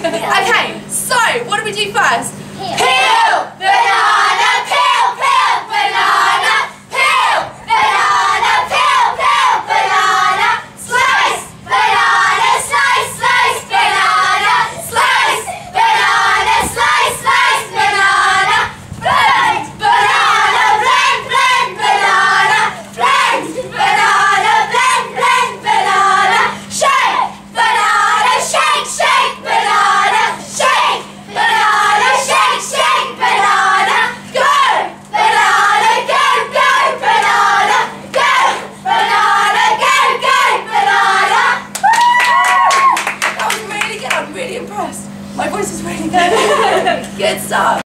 Okay, so what do we do first? Peel the knife!